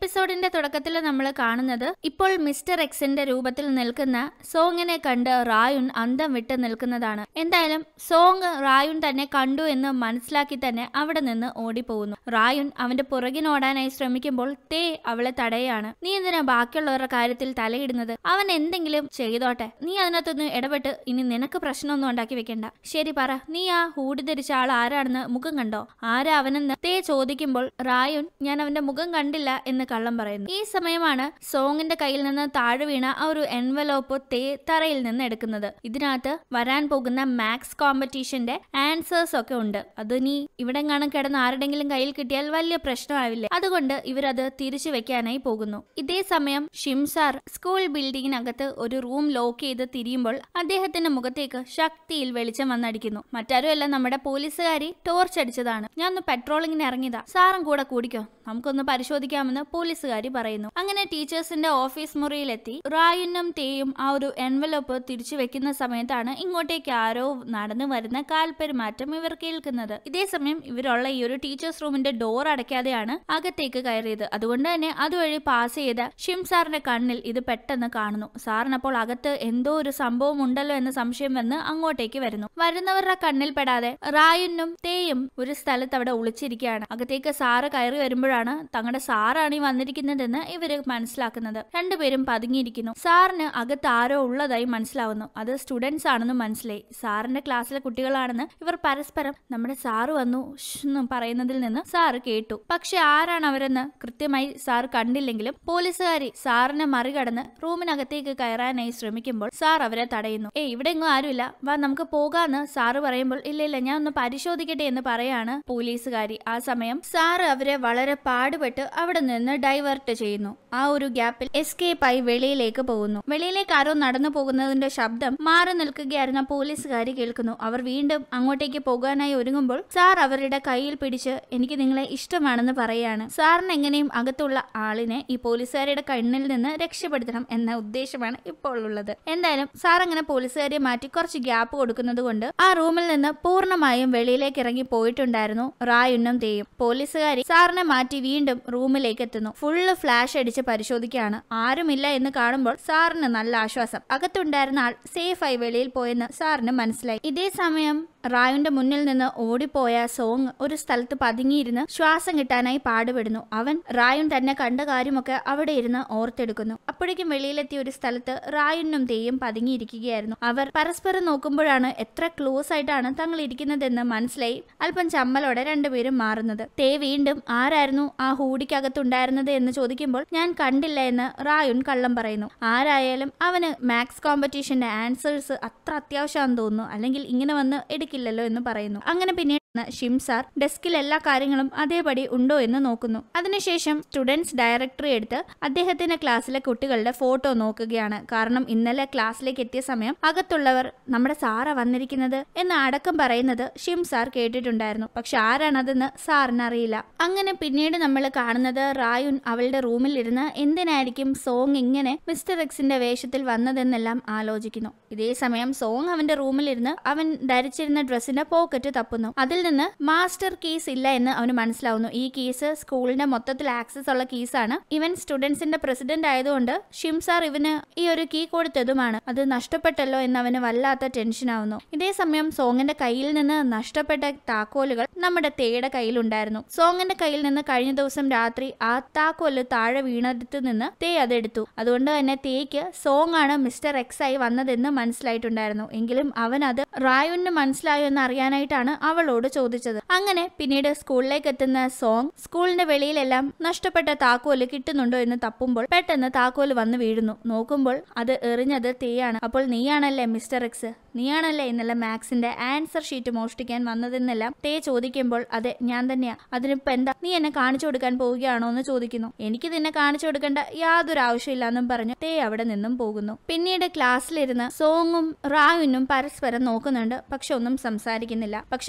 എപ്പിസോഡിന്റെ തുടക്കത്തിൽ നമ്മൾ കാണുന്നത് ഇപ്പോൾ മിസ്റ്റർ എക്സിന്റെ രൂപത്തിൽ നിൽക്കുന്ന സോങ്ങിനെ കണ്ട് റായുൻ അന്തം വിട്ട് നിൽക്കുന്നതാണ്. എന്തായാലും സോങ് റായുൻ തന്നെ കണ്ടു എന്ന് മനസ്സിലാക്കി തന്നെ അവിടെ നിന്ന് ഓടിപ്പോകുന്നു. റായുൻ അവന്റെ പുറകിനോടാനായി ശ്രമിക്കുമ്പോൾ തേ അവളെ തടയാണ്. നീ എന്തിനാ ബാക്കിയുള്ളവരുടെ കാര്യത്തിൽ തലയിടുന്നത്? അവൻ എന്തെങ്കിലും ചെയ്തോട്ടെ, നീ അതിനകത്തൊന്നും ഇടപെട്ട് ഇനി നിനക്ക് പ്രശ്നമൊന്നും ഉണ്ടാക്കി വെക്കണ്ട. ശരി പറ, നീ ആ ഹൂഡി ധരിച്ച ആൾ ആരാണെന്ന് മുഖം കണ്ടോ? ആരാ അവനെന്ന് തേ ചോദിക്കുമ്പോൾ റായുൻ ഞാൻ അവന്റെ മുഖം കണ്ടില്ല എന്ന് കള്ളം പറയുന്നു. ഈ സമയമാണ് സോങ്ങിന്റെ കയ്യിൽ നിന്ന് താഴെ വീണ ആ ഒരു എൻവലോപ്പ് തേ തറയിൽ നിന്ന് എടുക്കുന്നത്. ഇതിനകത്ത് വരാൻ പോകുന്ന മാത്സ് കോമ്പറ്റീഷന്റെ ആൻസേഴ്സ് ഒക്കെ ഉണ്ട്. അത് നീ ഇവിടെ കാണാൻ കിടന്ന് ആരുടെങ്കിലും കയ്യിൽ കിട്ടിയാൽ വലിയ പ്രശ്നമാവില്ലേ? അതുകൊണ്ട് ഇവരത് തിരിച്ചു വെക്കാനായി പോകുന്നു. ഇതേ സമയം ഷിംസാർ സ്കൂൾ ബിൽഡിങ്ങിനകത്ത് ഒരു റൂം ലോക്ക് ചെയ്ത് തിരിയുമ്പോൾ അദ്ദേഹത്തിന്റെ മുഖത്തേക്ക് ശക്തിയിൽ വെളിച്ചം വന്നടിക്കുന്നു. മറ്റാരുമല്ല, നമ്മുടെ പോലീസുകാരി ടോർച്ച് അടിച്ചതാണ്. ഞാൻ ഒന്ന് പെട്രോളിങ്ങിന് ഇറങ്ങിയതാ, സാറും കൂടെ കൂടിക്കോ, നമുക്കൊന്ന് പരിശോധിക്കാമെന്ന് പോലീസുകാരി പറയുന്നു. അങ്ങനെ ടീച്ചേഴ്സിന്റെ ഓഫീസ് മുറിയിലെത്തി റായുനും തേയും ആ ഒരു എൻവലപ്പ് തിരിച്ചു വെക്കുന്ന സമയത്താണ് ഇങ്ങോട്ടേക്ക് ആരോ നടന്നു വരുന്ന കാൽപെരുമാറ്റം ഇവർ കേൾക്കുന്നത്. ഇതേ സമയം ഇവരുള്ള ഈ ഒരു ടീച്ചേഴ്സ് റൂമിന്റെ ഡോർ അടയ്ക്കാതെയാണ് അകത്തേക്ക് കയറിയത്. അതുകൊണ്ട് തന്നെ അതുവഴി പാസ് ചെയ്ത ഷിംസാറിന്റെ കണ്ണിൽ ഇത് പെട്ടെന്ന് കാണുന്നു. സാറിനപ്പോൾ അകത്ത് എന്തോ ഒരു സംഭവം ഉണ്ടല്ലോ എന്ന സംശയം വന്ന് അങ്ങോട്ടേക്ക് വരുന്നു. വരുന്നവരുടെ കണ്ണിൽ പെടാതെ റായുനും തേയും ഒരു സ്ഥലത്ത് അവിടെ ഒളിച്ചിരിക്കുകയാണ്. അകത്തേക്ക് സാറ് കയറി വരുമ്പോഴാണ് തങ്ങളുടെ സാറാണ് ഈ വന്നിരിക്കുന്നതെന്ന് ഇവര് മനസ്സിലാക്കുന്നത്. രണ്ടുപേരും പതുങ്ങിയിരിക്കുന്നു. സാറിന് അകത്ത് ആരോ ഉള്ളതായി മനസ്സിലാവുന്നു. അത് സ്റ്റുഡൻസ് ആണെന്ന് മനസ്സിലായി. സാറിന്റെ ക്ലാസ്സിലെ കുട്ടികളാണെന്ന് ഇവർ പരസ്പരം നമ്മുടെ സാറ് വന്നു എന്നും പറയുന്നതിൽ നിന്ന് സാറ് കേട്ടു. പക്ഷെ ആരാണ് അവരെന്ന് കൃത്യമായി സാർ കണ്ടില്ലെങ്കിലും പോലീസുകാരി സാറിനെ മറികടന്ന് റൂമിനകത്തേക്ക് കയറാനായി ശ്രമിക്കുമ്പോൾ സാർ അവരെ തടയുന്നു. ഇവിടെ എങ്ങും ആരുമില്ല, വാ നമുക്ക് പോകാന്ന് സാറ് പറയുമ്പോൾ ഇല്ല ഞാൻ ഒന്ന് പരിശോധിക്കട്ടെ എന്ന് പറയാണ് പോലീസുകാരി. ആ സമയം സാറ് അവരെ വളരെ പാടുപെട്ട് അവിടെ നിന്ന് ഡൈവേർട്ട് ചെയ്യുന്നു. ആ ഒരു ഗ്യാപ്പിൽ എസ്കേപ്പ് ആയി വെളിയിലേക്ക് പോകുന്നു. വെളിയിലേക്ക് ആരോ നടന്നു പോകുന്നതിന്റെ ശബ്ദം മാറി നിൽക്കുകയായിരുന്ന പോലീസുകാരി കേൾക്കുന്നു. അവർ വീണ്ടും അങ്ങോട്ടേക്ക് പോകാനായി ഒരുങ്ങുമ്പോൾ സാർ അവരുടെ കയ്യിൽ പിടിച്ച് എനിക്ക് നിങ്ങളെ ഇഷ്ടമാണെന്ന് പറയാണ്. സാറിന് എങ്ങനെയും അകത്തുള്ള ആളിനെ ഈ പോലീസുകാരുടെ കണ്ണിൽ നിന്ന് രക്ഷപ്പെടുത്തണം എന്ന ഉദ്ദേശമാണ് ഇപ്പോൾ ഉള്ളത്. എന്തായാലും സാർ അങ്ങനെ പോലീസുകാരെ മാറ്റി കുറച്ച് ഗ്യാപ്പ് കൊടുക്കുന്നത് കൊണ്ട് ആ റൂമിൽ നിന്ന് പൂർണ്ണമായും വെളിയിലേക്ക് ഇറങ്ങി പോയിട്ടുണ്ടായിരുന്നു റായുന്നും തേയും. പോലീസുകാരി സാറിനെ മാറ്റി വീണ്ടും റൂമിലേക്ക് എത്തുന്നു. ഫുള്ള് ഫ്ലാഷ് അടിച്ച് പരിശോധിക്കുകയാണ്. ആരുമില്ല എന്ന് കാണുമ്പോൾ സാറിന് നല്ല ആശ്വാസം. അകത്തുണ്ടായിരുന്ന ആൾ സേഫായി വെളിയിൽ പോയെന്ന് സാറിന് മനസ്സിലായി. ഇതേ സമയം റായുന്റെ മുന്നിൽ നിന്ന് ഓടിപ്പോയ സോങ് ഒരു സ്ഥലത്ത് പതുങ്ങിയിരുന്ന് ശ്വാസം കിട്ടാനായി പാടുപെടുന്നു. അവൻ റായുൻ തന്നെ കണ്ട കാര്യമൊക്കെ അവിടെ ഇരുന്ന് ഓർത്തെടുക്കുന്നു. അപ്പോഴേക്കും വെളിയിലെത്തിയ ഒരു സ്ഥലത്ത് റായുനും തേയും പതുങ്ങിയിരിക്കുകയായിരുന്നു. അവർ പരസ്പരം നോക്കുമ്പോഴാണ് എത്ര ക്ലോസ് ആയിട്ടാണ് തങ്ങൾ ഇരിക്കുന്നതെന്ന് മനസ്സിലായി അല്പം ചമ്മലോടെ രണ്ടുപേരും മാറുന്നത്. തേ വീണ്ടും ആരായിരുന്നു ആ ഹൂഡിക്കകത്തുണ്ടായിരുന്നത് എന്ന് ചോദിക്കുമ്പോൾ ഞാൻ കണ്ടില്ല എന്ന് റായുൻ കള്ളം പറയുന്നു. ആരായാലും അവന് മാത്സ് കോമ്പറ്റീഷന്റെ ആൻസേഴ്സ് അത്ര അത്യാവശ്യമാണെന്ന് തോന്നുന്നു, അല്ലെങ്കിൽ ഇങ്ങനെ വന്ന് ില്ലല്ലോ എന്ന് പറയുന്നു. അങ്ങനെ പിന്നീട് ഷിംസാർ ഡെസ്കിൽ എല്ലാ കാര്യങ്ങളും അതേപടി ഉണ്ടോ എന്ന് നോക്കുന്നു. അതിനുശേഷം സ്റ്റുഡൻസ് ഡയറക്ടറി എടുത്ത് അദ്ദേഹത്തിന്റെ ക്ലാസ്സിലെ കുട്ടികളുടെ ഫോട്ടോ നോക്കുകയാണ്. കാരണം ഇന്നലെ ക്ലാസ്സിലേക്ക് എത്തിയ സമയം അകത്തുള്ളവർ നമ്മുടെ സാറാ വന്നിരിക്കുന്നത് എന്ന് അടക്കം പറയുന്നത് ഷിംസാർ കേട്ടിട്ടുണ്ടായിരുന്നു. പക്ഷെ ആരാണതെന്ന് സാറിന് അറിയില്ല. അങ്ങനെ പിന്നീട് നമ്മൾ കാണുന്നത് റായുൻ അവളുടെ റൂമിൽ ഇരുന്ന് എന്തിനായിരിക്കും സോങ് ഇങ്ങനെ മിസ്റ്റർ എക്സിന്റെ വേഷത്തിൽ വന്നതെന്നെല്ലാം ആലോചിക്കുന്നു. ഇതേ സമയം സോങ് അവന്റെ റൂമിലിരുന്ന് അവൻ ധരിച്ചിരുന്ന ഡ്രസ്സിന്റെ പോക്കറ്റ് തപ്പുന്നു. അതിൽ നിന്ന് മാസ്റ്റർ കീസ് ഇല്ല എന്ന് അവന് മനസ്സിലാവുന്നു. ഈ കീസ് സ്കൂളിന്റെ മൊത്തത്തിൽ ആക്സസ് ഉള്ള കീസാണ്. ഇവൻ സ്റ്റുഡൻസിന്റെ പ്രസിഡന്റ് ആയതുകൊണ്ട് ഷിംസാർ ഇവന് ഈ ഒരു കീ കൊടുത്തതുമാണ്. അത് നഷ്ടപ്പെട്ടല്ലോ എന്ന് അവന് വല്ലാത്ത ടെൻഷൻ ആവുന്നു. ഇതേ സമയം സോങ്ങിന്റെ കയ്യിൽ നിന്ന് നഷ്ടപ്പെട്ട താക്കോലുകൾ നമ്മുടെ തേയുടെ കയ്യിലുണ്ടായിരുന്നു. സോങ്ങിന്റെ കയ്യിൽ നിന്ന് കഴിഞ്ഞ ദിവസം രാത്രി ആ താക്കോല് താഴെ വീണടുത്ത് നിന്ന് തേ അതെടുത്തു. അതുകൊണ്ട് തന്നെ തേക്ക് സോങ് ആണ് മിസ്റ്റർ എക്സ് ആയി വന്നതെന്ന് മനസ്സിലായിട്ടുണ്ടായിരുന്നു. എങ്കിലും അവൻ അത് റായുന് മനസ്സിലായോ എന്ന് അറിയാനായിട്ടാണ് അവളോട് ചോദിച്ചത്. അങ്ങനെ പിന്നീട് സ്കൂളിലേക്ക് എത്തുന്ന സോങ് സ്കൂളിന്റെ വെളിയിലെല്ലാം നഷ്ടപ്പെട്ട താക്കോല് കിട്ടുന്നുണ്ടോ എന്ന് തപ്പുമ്പോൾ പെട്ടെന്ന് താക്കോല് വന്ന് വീഴുന്നു. നോക്കുമ്പോൾ അത് എറിഞ്ഞത് തേയാണ്. അപ്പോൾ നീയാണല്ലേ മിസ്റ്റർ എക്സ്, നീയാണല്ലേ ഇന്നലെ മാത്സിന്റെ ആൻസർ ഷീറ്റ് മോഷ്ടിക്കാൻ വന്നതെന്നെല്ലാം തേ ചോദിക്കുമ്പോൾ അതെ ഞാൻ തന്നെയാ. അതിനിപ്പോ എന്താ, നീ എന്നെ കാണിച്ചു കൊടുക്കാൻ പോവുകയാണോ എന്ന് ചോദിക്കുന്നു. എനിക്ക് നിന്നെ കാണിച്ചു കൊടുക്കേണ്ട യാതൊരു ആവശ്യമില്ല എന്നും പറഞ്ഞു തേ അവിടെ നിന്നും പോകുന്നു. പിന്നീട് ക്ലാസ്സിലിരുന്ന് സോങ്ങും റായുനും പരസ്പരം നോക്കുന്നുണ്ട്. പക്ഷെ ഒന്നും സംസാരിക്കുന്നില്ല. പക്ഷെ ക്ലാസ്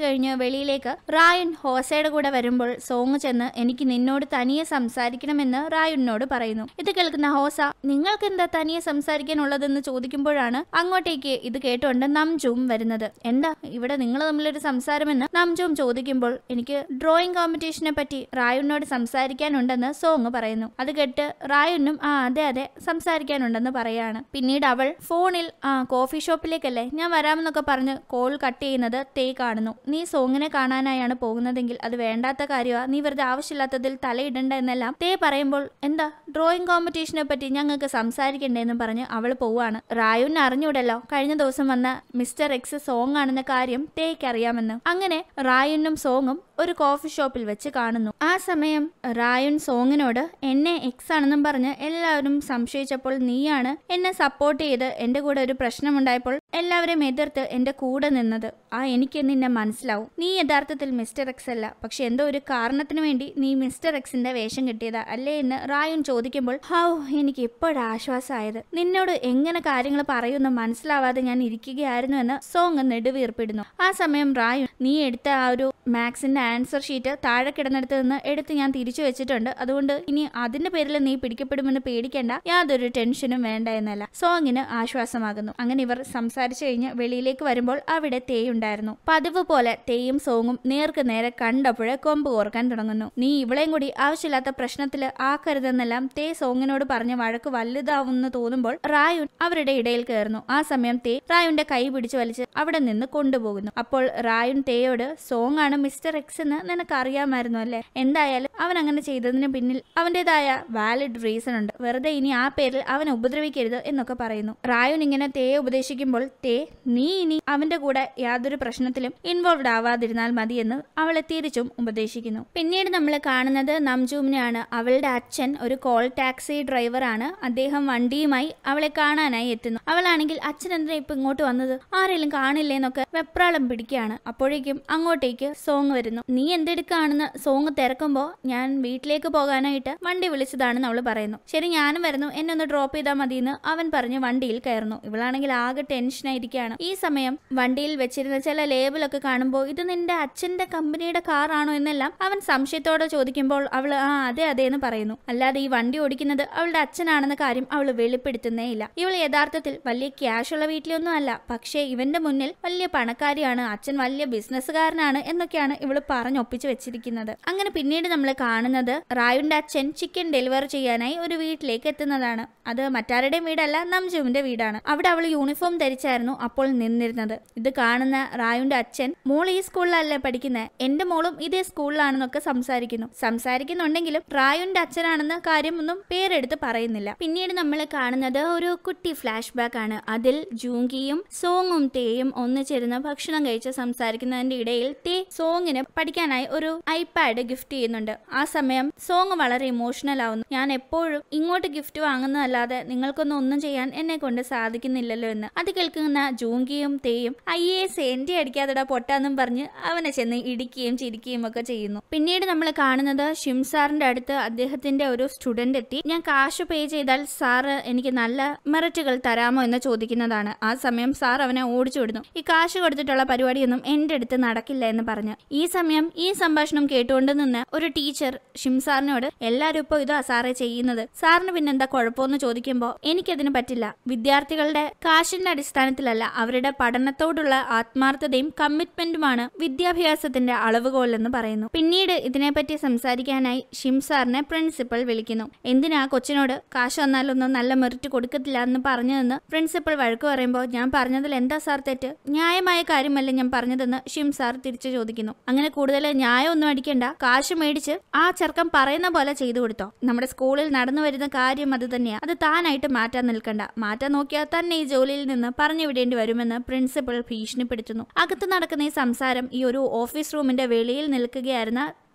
കഴിഞ്ഞ് വെളിയിലേക്ക് റായുൻ ഹോസയുടെ കൂടെ വരുമ്പോൾ സോങ് ചെന്ന് എനിക്ക് നിന്നോട് തനിയെ സംസാരിക്കണമെന്ന് റായുനോട് പറയുന്നു. ഇത് കേൾക്കുന്ന ഹോസ നിങ്ങൾക്ക് എന്താ തനിയെ സംസാരിക്കാനുള്ളതെന്ന് ചോദിക്കുമ്പോഴാണ് അങ്ങോട്ടേക്ക് ഇത് കേട്ടുകൊണ്ട് നംജും വരുന്നത്. എന്താ ഇവിടെ നിങ്ങൾ തമ്മിലൊരു സംസാരമെന്ന് നംജും ചോദിക്കുമ്പോൾ എനിക്ക് ഡ്രോയിങ് കോമ്പറ്റീഷനെ പറ്റി റായുനോട് സംസാരിക്കാനുണ്ടെന്ന് സോങ് പറയുന്നു. അത് കേട്ട് റായുനും അതെ സംസാരിക്കാനുണ്ടെന്ന് പറയാണ്. പിന്നീട് അവൾ ഫോണിൽ കോഫി ഷോപ്പിലേക്കല്ലേ ഞാൻ വരാമെന്നൊക്കെ പറഞ്ഞ് കോൾ കട്ട് ചെയ്യുന്നത് തേ കാണുന്നു. നീ സോങ്ങിനെ കാണാനായാണ് പോകുന്നതെങ്കിൽ അത് വേണ്ടാത്ത കാര്യമാ, നീ വെറുതെ ആവശ്യമില്ലാത്തതിൽ തലയിടണ്ട എന്നെല്ലാം തേ പറയുമ്പോൾ എന്താ ഡ്രോയിങ് കോമ്പറ്റീഷനെ പറ്റി ഞങ്ങൾക്ക് സംസാരിക്കണ്ടേന്ന് പറഞ്ഞ് അവൾ പോവാണ്. റായുന് അറിഞ്ഞൂടല്ലോ കഴിഞ്ഞ ദിവസം വന്ന മിസ്റ്റർ എക്സ് സോങ് ആണെന്ന കാര്യം തേക്ക് അറിയാമെന്ന്. അങ്ങനെ റായുനും സോങ്ങും ഒരു കോഫി ഷോപ്പിൽ വെച്ച് കാണുന്നു. ആ സമയം റായുൻ സോങ്ങിനോട് എന്നെ എക്സ് ആണെന്നും പറഞ്ഞ് എല്ലാവരും സംശയിച്ചപ്പോൾ നീയാണ് എന്നെ സപ്പോർട്ട് ചെയ്ത് എന്റെ കൂടെ ഒരു പ്രശ്നമുണ്ടായപ്പോൾ എല്ലാവരെയും എതിർത്ത് എന്റെ കൂടെ നിന്നത്. എനിക്ക് നിന്നെ മനസ്സിലാവും. നീ യഥാർത്ഥത്തിൽ മിസ്റ്റർ എക്സ് അല്ല, പക്ഷെ എന്തോ ഒരു കാരണത്തിന് വേണ്ടി നീ മിസ്റ്റർ എക്സിന്റെ വേഷം കിട്ടിയതാ അല്ലേ എന്ന് റായുൻ ചോദിക്കുമ്പോൾ എനിക്ക് ഇപ്പോഴാശ്വാസമായത്. നിന്നോട് എങ്ങനെ കാര്യങ്ങൾ പറയുമെന്ന് മനസ്സിലാവാതെ ഞാൻ ഇരിക്കുകയായിരുന്നു എന്ന് സോങ് നെടുവീർപ്പിടുന്നു. ആ സമയം റായുൻ നീ എടുത്ത ആ ഒരു മാത്സിന്റെ ആൻസർ ഷീറ്റ് താഴെ കിടന്നിടത്ത് നിന്ന് എടുത്ത് ഞാൻ തിരിച്ചു വെച്ചിട്ടുണ്ട്, അതുകൊണ്ട് ഇനി അതിന്റെ പേരിൽ നീ പിടിക്കപ്പെടുമെന്ന് പേടിക്കേണ്ട, യാതൊരു ടെൻഷനും വേണ്ട എന്നല്ല സോങ്ങിന് ആശ്വാസമാകുന്നു. അങ്ങനെ ഇവർ സംസാരിച്ചു കഴിഞ്ഞ് വെളിയിലേക്ക് വരുമ്പോൾ അവിടെ തേയുണ്ടായിരുന്നു. പതിവ് പോലെ തേയും സോങ്ങും നേർക്ക് നേരെ കണ്ടപ്പോഴേ കൊമ്പ് കോർക്കാൻ തുടങ്ങുന്നു. നീ ഇവളെയും കൂടി ആവശ്യമില്ലാത്ത പ്രശ്നത്തിൽ ആക്കരുതെന്നെല്ലാം തേ സോങ്ങിനോട് പറഞ്ഞ വഴക്ക് വലുതാവുമെന്ന് തോന്നുമ്പോൾ റായുൻ അവരുടെ ഇടയിൽ കയറുന്നു. ആ സമയം തേ റായുന്റെ കൈ പിടിച്ചു വലിച്ച് അവിടെ നിന്ന് കൊണ്ടുപോകുന്നു. അപ്പോൾ റായുൻ തേയോട് സോങ് ആണ് മിസ്റ്റർ എക്സ് എന്ന് നിനക്ക് അറിയാമായിരുന്നു അല്ലേ, എന്തായാലും അവൻ അങ്ങനെ ചെയ്തതിന് പിന്നിൽ അവന്റേതായ വാലിഡ് റീസൺ ഉണ്ട്, വെറുതെ ഇനി ആ പേരിൽ അവനെ ഉപദ്രവിക്കരുത് എന്നൊക്കെ പറയുന്നു. റായുൻ ഇങ്ങനെ തേയെ ഉപദേശിക്കുമ്പോൾ തേ നീ ഇനി അവന്റെ കൂടെ യാതൊരു പ്രശ്നത്തിലും ഇൻവോൾവ്ഡ് ആവാതിരുന്നാൽ മതിയെന്ന് അവളെ തിരിച്ചും ഉപദേശിക്കുന്നു. പിന്നീട് നമ്മൾ കാണുന്നത് നംജൂമിനെയാണ്. അവളുടെ അച്ഛൻ ഒരു കോൾ ടാക്സി ഡ്രൈവറാണ്. അദ്ദേഹം വണ്ടിയുമായി അവളെ കാണാനായി എത്തുന്നു. അവളാണെങ്കിൽ അച്ഛൻ എന്തിനാ ഇപ്പൊ ഇങ്ങോട്ട് വന്നത്, ആരെങ്കിലും കാണില്ലേന്നൊക്കെ വെപ്രാളം പിടിക്കുകയാണ്. അപ്പോഴേക്കും അങ്ങോട്ടേക്ക് സോങ് വരുന്നു. നീ എന്തെടുക്കാണെന്ന് സോങ് തിരക്കുമ്പോ ഞാൻ വീട്ടിലേക്ക് പോകാനായിട്ട് വണ്ടി വിളിച്ചതാണെന്ന് അവള് പറയുന്നു. ശരി ഞാനും വരുന്നു, എന്നെ ഒന്ന് ഡ്രോപ്പ് ചെയ്താൽ മതിയെന്ന് അവൻ പറഞ്ഞ് വണ്ടിയിൽ കയറുന്നു. ഇവളാണെങ്കിൽ ആകെ ടെൻഷനായിരിക്കുകയാണ്. ഈ സമയം വണ്ടിയിൽ വെച്ചിരുന്ന ചില ലേബിളൊക്കെ കാണുമ്പോൾ ഇത് നിന്റെ അച്ഛന്റെ കമ്പനിയുടെ കാറാണോ എന്നെല്ലാം അവൻ സംശയത്തോടെ ചോദിക്കുമ്പോൾ അവള് അതെ എന്ന് പറയുന്നു. അല്ലാതെ ഈ വണ്ടി ഓടിക്കുന്നത് അവളുടെ അച്ഛനാണെന്ന കാര്യം അവള് വെളിപ്പെടുത്തുന്നേ ഇല്ല. ഇവൾ യഥാർത്ഥത്തിൽ വലിയ ക്യാഷ് ഉള്ള വീട്ടിലൊന്നും അല്ല, പക്ഷേ ഇവന്റെ മുന്നിൽ വലിയ പണക്കാരിയാണ്, അച്ഛൻ വലിയ ബിസിനസ്സുകാരനാണ് എന്നൊക്കെയാണ് ഇവള് പറഞ്ഞൊപ്പിച്ചു വെച്ചിരിക്കുന്നത്. അങ്ങനെ പിന്നീട് നമ്മൾ കാണുന്നത് റായുന്റെ അച്ഛൻ ചിക്കൻ ഡെലിവറി ചെയ്യാനായി ഒരു വീട്ടിലേക്ക് എത്തുന്നതാണ്. അത് മറ്റാരുടെയും വീടല്ല, നംജുവിന്റെ വീടാണ്. അവിടെ അവൾ യൂണിഫോം ധരിച്ചായിരുന്നു അപ്പോൾ നിന്നിരുന്നത്. ഇത് കാണുന്ന റായുന്റെ അച്ഛൻ മോൾ ഈ സ്കൂളിലല്ലേ പഠിക്കുന്നത്, എന്റെ മോളും ഇതേ സ്കൂളിലാണെന്നൊക്കെ സംസാരിക്കുന്നുണ്ടെങ്കിലും റായുന്റെ അച്ഛനാണെന്ന കാര്യമൊന്നും പേരെടുത്ത് പറയുന്നില്ല. പിന്നീട് നമ്മൾ കാണുന്നത് ഒരു കുട്ടി ഫ്ലാഷ് ബാക്ക് ആണ്. അതിൽ ജൂങ്കിയും സോങ്ങും തേയും ഒന്നിച്ചിരുന്ന് ഭക്ഷണം കഴിച്ച് സംസാരിക്കുന്നതിന്റെ ഇടയിൽ തേ സോങ്ങിന് പഠിക്കാനായി ഒരു ഐപാഡ് ഗിഫ്റ്റ് ചെയ്യുന്നുണ്ട്. ആ സമയം സോങ് വളരെ ഇമോഷണൽ ആവുന്നു. ഞാൻ എപ്പോഴും ഇങ്ങോട്ട് ഗിഫ്റ്റ് വാങ്ങുന്നതല്ലാതെ നിങ്ങൾക്കൊന്നും ഒന്നും ചെയ്യാൻ എന്നെ കൊണ്ട് സാധിക്കുന്നില്ലല്ലോ എന്ന്. അത് കേൾക്കുന്ന ജൂങ്കിയും തേയും IAS എന്റെ അടിക്കാതെടാ പൊട്ടാന്നും പറഞ്ഞ് അവനെ ചെന്ന് ഇടിക്കുകയും ചിരിക്കുകയും ഒക്കെ ചെയ്യുന്നു. പിന്നീട് നമ്മൾ കാണുന്നത് ഷിംസാറിന്റെ അടുത്ത് അദ്ദേഹത്തിന്റെ ഒരു സ്റ്റുഡന്റ് എത്തി. ഞാൻ കാശ് പേ ചെയ്താൽ സാറ് എനിക്ക് നല്ല മെറിറ്റുകൾ തരാമോ എന്ന് ചോദിക്കുന്നതാണ്. ആ സമയം സാർ അവനെ ഓടിച്ചു വിടുന്നു. ഈ കാശ് കൊടുത്തിട്ടുള്ള പരിപാടിയൊന്നും എന്റെ അടുത്ത് നടക്കില്ല എന്ന് പറഞ്ഞ്. ഈ സമയം ഈ സംഭാഷണം കേട്ടുകൊണ്ട് നിന്ന് ഒരു ടീച്ചർ ഷിംസാറിനോട് എല്ലാരും ഇപ്പൊ ഇതാ സാറേ ചെയ്യുന്നത്, സാറിന് പിന്നെന്താ കുഴപ്പമെന്ന് ചോദിക്കുമ്പോൾ എനിക്കതിന് പറ്റില്ല, വിദ്യാർത്ഥികളുടെ കാശിന്റെ അടിസ്ഥാനത്തിലല്ല അവരുടെ പഠനത്തോടുള്ള ആത്മാർത്ഥതയും കമ്മിറ്റ്മെന്റുമാണ് വിദ്യാഭ്യാസത്തിന്റെ അളവുകോൽ എന്ന് പറയുന്നു. പിന്നീട് ഇതിനെപ്പറ്റി സംസാരിക്കാനായി ഷിംസാറിനെ പ്രിൻസിപ്പൽ വിളിക്കുന്നു. എന്തിനാ കൊച്ചിനോട് കാശ് വന്നാലൊന്നും നല്ല മെറിറ്റ് കൊടുക്കത്തില്ല എന്ന് പറഞ്ഞതെന്ന് പ്രിൻസിപ്പൽ വഴക്ക് പറയുമ്പോൾ ഞാൻ പറഞ്ഞതിൽ എന്താ സാർ തെറ്റ്, ന്യായമായ കാര്യമല്ലേ ഞാൻ പറഞ്ഞതെന്ന് ഷിംസാർ തിരിച്ചു ചോദിക്കുന്നു. അങ്ങനെ കൂടുതൽ ന്യായം ഒന്നും അടിക്കണ്ട, കാശ് മേടിച്ച് ആ ചെറുക്കൻ പറയുന്ന പോലെ ചെയ്തു കൊടുത്തോ, നമ്മുടെ സ്കൂളിൽ നടന്നു വരുന്ന കാര്യം അത് തന്നെയാ, അത് താനായിട്ട് മാറ്റാൻ നിൽക്കണ്ട, മാറ്റാൻ നോക്കിയാൽ തന്നെ ഈ ജോലിയിൽ നിന്ന് പറഞ്ഞു വിടേണ്ടി വരുമെന്ന് പ്രിൻസിപ്പൽ ഭീഷണിപ്പെടുത്തുന്നു. അകത്ത് നടക്കുന്ന ഈ സംസാരം ഈ ഒരു ഓഫീസ് റൂമിന്റെ വെളിയിൽ നിൽക്കുകയായിരുന്ന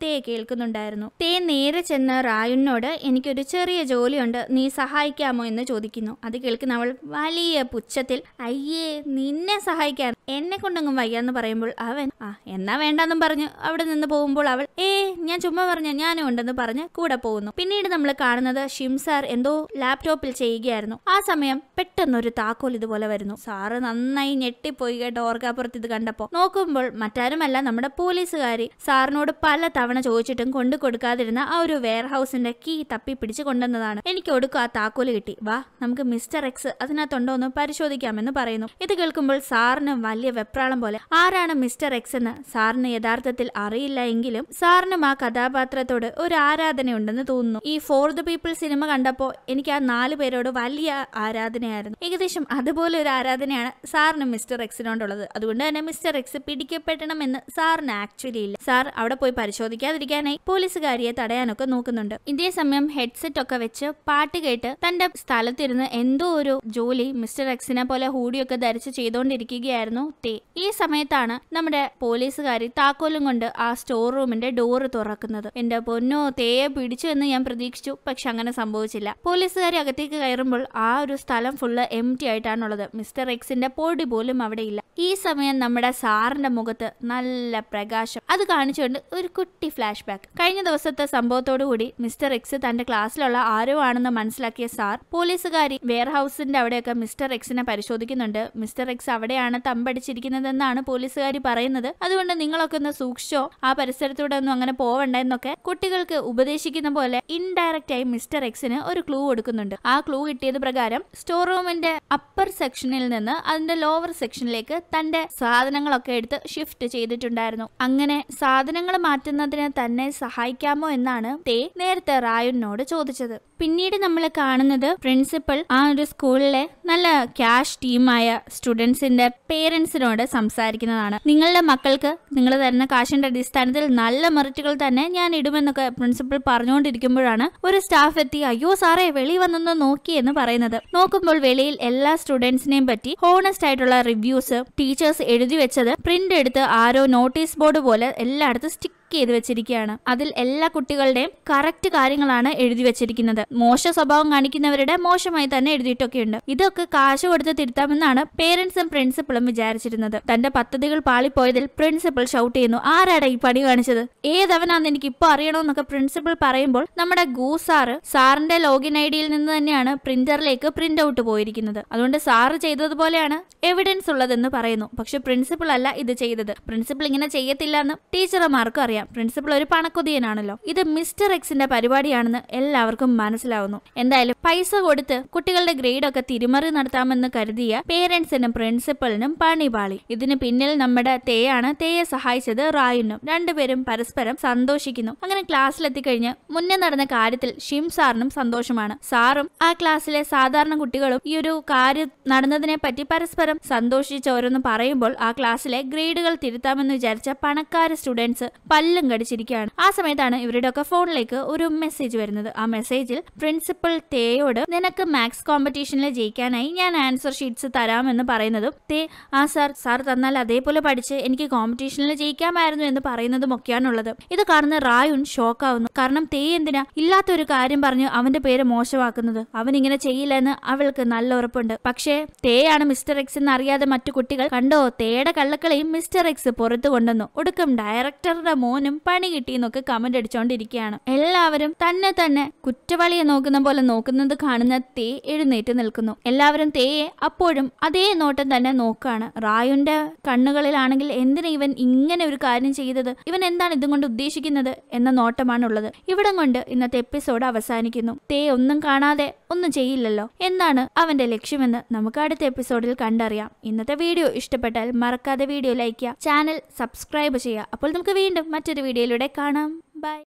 തേ കേൾക്കുന്നുണ്ടായിരുന്നു. തേ നേരെ ചെന്ന് റായുനോട് എനിക്കൊരു ചെറിയ ജോലിയുണ്ട്, നീ സഹായിക്കാമോ എന്ന് ചോദിക്കുന്നു. അത് കേൾക്കുന്ന അവൾ വലിയ പുച്ഛത്തിൽ അയ്യേ നിന്നെ സഹായിക്കാൻ എന്നെ കൊണ്ടൊന്നും വയ്യാന്ന് പറയുമ്പോൾ അവൻ എന്നാ വേണ്ടെന്നും പറഞ്ഞ് അവിടെ നിന്ന് പോകുമ്പോൾ അവൾ ഞാൻ ചുമ്മാ പറഞ്ഞ ഞാനും ഉണ്ടെന്ന് പറഞ്ഞ് കൂടെ പോകുന്നു. പിന്നീട് നമ്മൾ കാണുന്നത് ഷിം സാർ എന്തോ ലാപ്ടോപ്പിൽ ചെയ്യുകയായിരുന്നു. ആ സമയം പെട്ടെന്നൊരു താക്കോൽ ഇതുപോലെ വരുന്നു. സാറ് നന്നായി ഞെട്ടിപ്പോയി കേട്ടോ ഓർക്കാപ്പുറത്ത് ഇത് കണ്ടപ്പോ. നോക്കുമ്പോൾ മറ്റാരുമല്ല നമ്മുടെ പോലീസുകാരി സാറിനോട് പല തവണ ചോദിച്ചിട്ടും കൊണ്ടു കൊടുക്കാതിരുന്ന ആ ഒരു വെയർ ഹൗസിന്റെ കീ തപ്പി പിടിച്ചു കൊണ്ടുവന്നതാണ്. എനിക്ക് ഒടുക്കും ആ താക്കോല് കിട്ടി, വാ നമുക്ക് മിസ്റ്റർ എക്സ് അതിനകത്തുണ്ടോ എന്ന് പരിശോധിക്കാമെന്ന് പറയുന്നു. ഇത് കേൾക്കുമ്പോൾ സാറിന് വലിയ വെപ്രാളം പോലെ. ആരാണ് മിസ്റ്റർ എക്സ് എന്ന് സാറിന് യഥാർത്ഥത്തിൽ അറിയില്ല എങ്കിലും സാറിനും ആ കഥാപാത്രത്തോട് ഒരു ആരാധനയുണ്ടെന്ന് തോന്നുന്നു. ഈ ഫോർ ദ പീപ്പിൾ സിനിമ കണ്ടപ്പോ എനിക്ക് ആ 4 പേരോട് വലിയ ആരാധനയായിരുന്നു. ഏകദേശം അതുപോലെ ഒരു ആരാധനയാണ് സാറിന് മിസ്റ്റർ എക്സിനോടുള്ളത്. അതുകൊണ്ട് തന്നെ മിസ്റ്റർ എക്സ് പിടിക്കപ്പെടണമെന്ന് സാറിന് ആക്ച്വലി ഇല്ല. സാർ അവിടെ പോയി പരിശോധിക്കാതിരിക്കാനായി പോലീസുകാരിയെ തടയാനൊക്കെ നോക്കുന്നുണ്ട്. ഇതേ സമയം ഹെഡ്സെറ്റ് ഒക്കെ വെച്ച് പാട്ട് കേട്ട് തന്റെ സ്ഥലത്തിരുന്ന് എന്തോ ഒരു ജോലി മിസ്റ്റർ എക്സിനെ പോലെ ഹൂഡിയൊക്കെ ധരിച്ച് ചെയ്തുകൊണ്ടിരിക്കുകയായിരുന്നു തേ. ഈ സമയത്താണ് നമ്മുടെ പോലീസുകാരി താക്കോലും കൊണ്ട് ആ സ്റ്റോർ റൂമിന്റെ ഡോറ് തുറക്കുന്നത്. എന്റെ പൊന്നോ, തേയെ പിടിച്ചു എന്ന് ഞാൻ പ്രതീക്ഷിച്ചു, പക്ഷെ അങ്ങനെ സംഭവിച്ചില്ല. പോലീസുകാരി അകത്തേക്ക് കയറുമ്പോൾ ആ ഒരു സ്ഥലം ഫുള്ള് എംപ്റ്റി ആയിട്ടാണുള്ളത്. മിസ്റ്റർ എക്സിന്റെ പൊടി പോലും അവിടെ ഇല്ല. ഈ സമയം നമ്മുടെ സാറിന്റെ മുഖത്ത് നല്ല പ്രകാശം. അത് കാണിച്ചുകൊണ്ട് ഒരു കുട്ടി ഫ്ലാഷ് ബാക്ക്. കഴിഞ്ഞ ദിവസത്തെ സംഭവത്തോടു കൂടി മിസ്റ്റർ എക്സ് തന്റെ ക്ലാസ്സിലുള്ള ആരോ ആണെന്ന് മനസ്സിലാക്കിയ സാർ പോലീസുകാരി വെയർ ഹൗസിന്റെ അവിടെയൊക്കെ മിസ്റ്റർ എക്സിനെ പരിശോധിക്കുന്നുണ്ട്. മിസ്റ്റർ എക്സ് അവിടെയാണ് തമ്പടിച്ചിരിക്കുന്നതെന്നാണ് പോലീസുകാരി പറയുന്നത്. അതുകൊണ്ട് നിങ്ങളൊക്കെ ഒന്ന് സൂക്ഷിച്ചോ, ആ പരിസരത്തൂടെ ഒന്നും അങ്ങനെ പോവണ്ട എന്നൊക്കെ കുട്ടികൾക്ക് ഉപദേശിക്കുന്ന പോലെ ഇൻഡയറക്റ്റ് ആയി മിസ്റ്റർ എക്സിന് ഒരു ക്ലൂ കൊടുക്കുന്നുണ്ട്. ആ ക്ലൂ കിട്ടിയത് പ്രകാരം സ്റ്റോർ റൂമിന്റെ അപ്പർ സെക്ഷനിൽ നിന്ന് അതിന്റെ ലോവർ സെക്ഷനിലേക്ക് തന്റെ സാധനങ്ങളൊക്കെ എടുത്ത് ഷിഫ്റ്റ് ചെയ്തിട്ടുണ്ടായിരുന്നു. അങ്ങനെ സാധനങ്ങൾ മാറ്റുന്നതിന് തന്നെ സഹായിക്കാമോ എന്നാണ് തേ നേരത്തെ റായുനോട് ചോദിച്ചത്. പിന്നീട് നമ്മൾ കാണുന്നത് പ്രിൻസിപ്പൽ ആ ഒരു സ്കൂളിലെ നല്ല ക്യാഷ് ടീമായ സ്റ്റുഡൻസിന്റെ പേരൻസിനോട് സംസാരിക്കുന്നതാണ്. നിങ്ങളുടെ മക്കൾക്ക് നിങ്ങൾ തരുന്ന കാശിന്റെ അടിസ്ഥാനത്തിൽ നല്ല മെറിറ്റുകൾ തന്നെ ഞാൻ ഇടുമെന്നൊക്കെ പ്രിൻസിപ്പൽ പറഞ്ഞുകൊണ്ടിരിക്കുമ്പോഴാണ് ഒരു സ്റ്റാഫ് എത്തി അയ്യോ സാറേ വെളി വന്നൊന്ന് നോക്കി എന്ന് പറയുന്നത്. നോക്കുമ്പോൾ വെളിയിൽ എല്ലാ സ്റ്റുഡൻസിനെയും പറ്റി ഹോണസ്റ്റ് ആയിട്ടുള്ള റിവ്യൂസ് ടീച്ചേഴ്സ് എഴുതി വെച്ചത് പ്രിന്റ് എടുത്ത് ആരോ നോട്ടീസ് ബോർഡ് പോലെ എല്ലായിടത്തും സ്റ്റിക്ക് ചെയ്ത് വെച്ചിരിക്കുകയാണ്. അതിൽ എല്ലാ കുട്ടികളുടെയും കറക്റ്റ് കാര്യങ്ങളാണ് എഴുതി വെച്ചിരിക്കുന്നത്. മോശ സ്വഭാവം കാണിക്കുന്നവരുടെ മോശമായി തന്നെ എഴുതിയിട്ടൊക്കെയുണ്ട്. ഇതൊക്കെ കാശ് കൊടുത്ത് തിരുത്താമെന്നാണ് പേരൻസും പ്രിൻസിപ്പളും വിചാരിച്ചിരുന്നത്. തന്റെ പദ്ധതികൾ പാളിപ്പോയതിൽ പ്രിൻസിപ്പൽ ഷൗട്ട് ചെയ്യുന്നു, ആരാടാ ഈ പണി കാണിച്ചത്, ഏതവനാന്ന് എനിക്ക് ഇപ്പൊ അറിയണമെന്നൊക്കെ പ്രിൻസിപ്പൽ പറയുമ്പോൾ നമ്മുടെ സാറിന്റെ ലോഗിൻ ഐഡിയിൽ നിന്ന് തന്നെയാണ് പ്രിന്ററിലേക്ക് പ്രിന്റ് ഔട്ട് പോയിരിക്കുന്നത്. അതുകൊണ്ട് സാറ് ചെയ്തതുപോലെയാണ് എവിഡൻസ് ഉള്ളതെന്ന് പറയുന്നു. പക്ഷെ പ്രിൻസിപ്പൾ അല്ല ഇത് ചെയ്തത്. പ്രിൻസിപ്പൾ ഇങ്ങനെ ചെയ്യത്തില്ല എന്ന് ടീച്ചർമാർക്കും അറിയാം. പ്രിൻസിപ്പൾ ഒരു പണക്കൊതിയനാണല്ലോ. ഇത് മിസ്റ്റർ എക്സിന്റെ പരിപാടിയാണെന്ന് എല്ലാവർക്കും മനസ്സിലാവുന്നു. എന്തായാലും പൈസ കൊടുത്ത് കുട്ടികളുടെ ഗ്രേഡ് ഒക്കെ തിരിമറി നടത്താമെന്ന് കരുതിയ പേരൻസിനും പ്രിൻസിപ്പലിനും പണിപാളി. ഇതിന് പിന്നിൽ നമ്മുടെ തേയാണ്. തേയെ സഹായിച്ചത് റായുനും. രണ്ടുപേരും പരസ്പരം സന്തോഷിക്കുന്നു. അങ്ങനെ ക്ലാസ്സിലെത്തിക്കഴിഞ്ഞ് മുന്നേ നടന്ന കാര്യത്തിൽ ഷിം സാറിനും സന്തോഷമാണ്. സാറും ആ ക്ലാസ്സിലെ സാധാരണ കുട്ടികളും ഈ ഒരു കാര്യം നടന്നതിനെ പറ്റി പരസ്പരം സന്തോഷിച്ച് ഓരോന്ന് പറയുമ്പോൾ ആ ക്ലാസ്സിലെ ഗ്രേഡുകൾ തിരുത്താമെന്ന് വിചാരിച്ച പണക്കാര സ്റ്റുഡൻസ് പല്ലും കടിച്ചിരിക്കുകയാണ്. ആ സമയത്താണ് ഇവരുടെ ഒക്കെ ഫോണിലേക്ക് ഒരു മെസ്സേജ് വരുന്നത്. ആ മെസ്സേജിൽ പ്രിൻസിപ്പൽ തേയോട് നിനക്ക് മാത്സ് കോമ്പറ്റീഷനിൽ ജയിക്കാനായി ഞാൻ ആൻസർ ഷീറ്റ്സ് തരാമെന്ന് പറയുന്നതും തേ സാർ തന്നാൽ അതേപോലെ പഠിച്ച് എനിക്ക് കോമ്പറ്റീഷനിൽ ജയിക്കാമായിരുന്നു എന്ന് പറയുന്നതും ഒക്കെയാണുള്ളത്. ഇത് കാണുന്ന റായുൻ ഷോക്കാവുന്നു. കാരണം തേ എന്തിനാ ഇല്ലാത്തൊരു കാര്യം പറഞ്ഞ് അവന്റെ പേര് മോശമാക്കുന്നത്? അവൻ ഇങ്ങനെ ചെയ്യില്ല എന്ന് അവൾക്ക് നല്ല ഉറപ്പുണ്ട്. പക്ഷേ തേയാണ് മിസ്റ്റർ എക്സ് എന്ന് അറിയാതെ മറ്റു കുട്ടികൾ കണ്ടോ തേയുടെ കള്ളക്കളയും മിസ്റ്റർ എക്സ് പുറത്തു കൊണ്ടുവന്നു. ഒടുക്കം ഡയറക്ടറുടെ മോനും പണി കിട്ടിയെന്നൊക്കെ കമന്റ് അടിച്ചോണ്ടിരിക്കുകയാണ്. എല്ലാവരും തന്നെ കുറ്റവാളിയെ നോക്കുന്ന പോലെ നോക്കുന്നത് കാണുന്ന തേ എഴുന്നേറ്റ് നിൽക്കുന്നു. എല്ലാവരും തേയെ അപ്പോഴും അതേ നോട്ടം തന്നെ നോക്കാണ്. റായുന്റെ കണ്ണുകളിലാണെങ്കിൽ എന്തിനാ ഇവൻ ഇങ്ങനെ ഒരു കാര്യം ചെയ്തത്, ഇവൻ എന്താണ് ഇതും കൊണ്ട് ഉദ്ദേശിക്കുന്നത് എന്ന നോട്ടമാണുള്ളത്. ഇവിടം കൊണ്ട് ഇന്നത്തെ എപ്പിസോഡ് അവസാനിക്കുന്നു. തേ ഒന്നും കാണാതെ ഒന്നും ചെയ്യില്ലല്ലോ. എന്താണ് അവന്റെ ലക്ഷ്യമെന്ന് നമുക്ക് അടുത്ത എപ്പിസോഡിൽ കണ്ടറിയാം. ഇന്നത്തെ വീഡിയോ ഇഷ്ടപ്പെട്ടാൽ മറക്കാതെ വീഡിയോ ലൈക്ക് ചെയ്യുക, ചാനൽ സബ്സ്ക്രൈബ് ചെയ്യുക. അപ്പോൾ നമുക്ക് വീണ്ടും മറ്റൊരു വീഡിയോയിലൂടെ കാണാം. ബൈ.